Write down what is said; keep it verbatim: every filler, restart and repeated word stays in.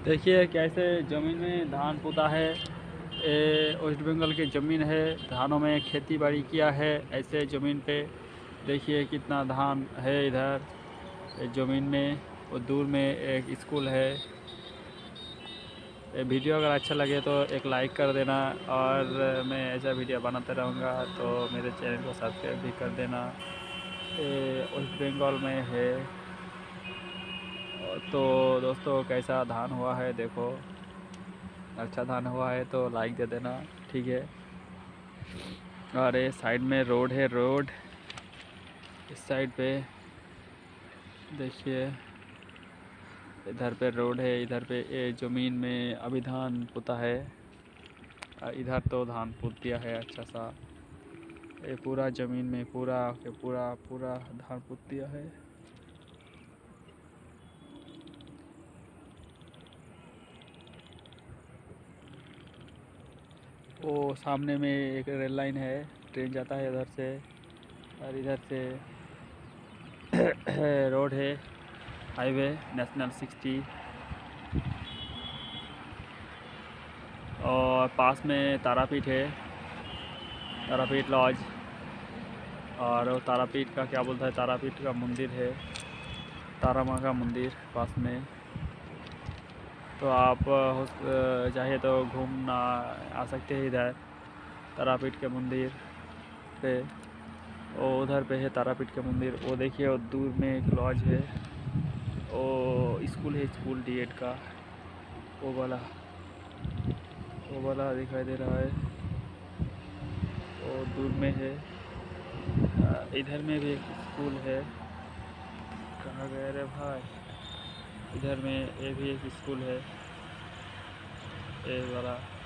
देखिए कैसे ज़मीन में धान पोता है। ये वेस्ट बंगाल की ज़मीन है, धानों में खेती बाड़ी किया है। ऐसे ज़मीन पे देखिए कितना धान है इधर ज़मीन में। और दूर में एक स्कूल है। ये वीडियो अगर अच्छा लगे तो एक लाइक कर देना, और मैं ऐसा वीडियो बनाता रहूँगा तो मेरे चैनल को सब्सक्राइब भी कर देना। ये वेस्ट बंगाल में है। तो दोस्तों कैसा धान हुआ है देखो, अच्छा धान हुआ है तो लाइक दे देना, ठीक है। और ये साइड में रोड है, रोड इस साइड पे देखिए, इधर पे रोड है, इधर पे ये ज़मीन में अभी धान पुता है। इधर तो धान पुत दिया है अच्छा सा। ये पूरा ज़मीन में पूरा के पूरा पूरा धान पुत दिया है। वो सामने में एक रेल लाइन है, ट्रेन जाता है इधर से। और इधर से रोड है, हाईवे नेशनल सिक्सटी। और पास में तारापीठ है, तारापीठ लॉज। और वो तारापीठ का क्या बोलता है, तारापीठ का मंदिर है, तारा माँ का मंदिर पास में। तो आप हो चाहे तो घूमना आ सकते हैं इधर तारापीठ के मंदिर पे। और उधर पे है तारापीठ के मंदिर। वो देखिए और दूर में एक लॉज है, वो स्कूल है, स्कूल डीएड का। वो वाला वो वाला दिखाई दे रहा है, वो दूर में है। इधर में भी एक स्कूल है। कहाँ गए रे भाई, इधर में ये भी एक स्कूल है, ये वाला।